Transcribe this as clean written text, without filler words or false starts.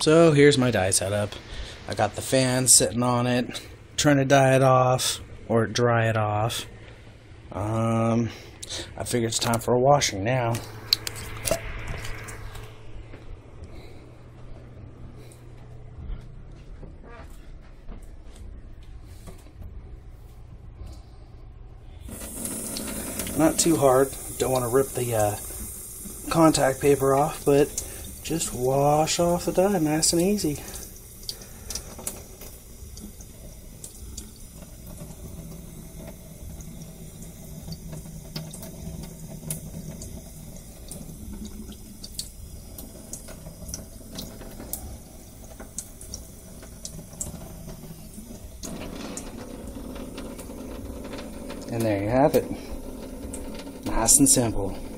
So here's my dye setup. I got the fan sitting on it, trying to dye it off or dry it off. I figure it's time for a washing now. Not too hard, don't want to rip the contact paper off, but just wash off the dye nice and easy. And there you have it. Nice and simple.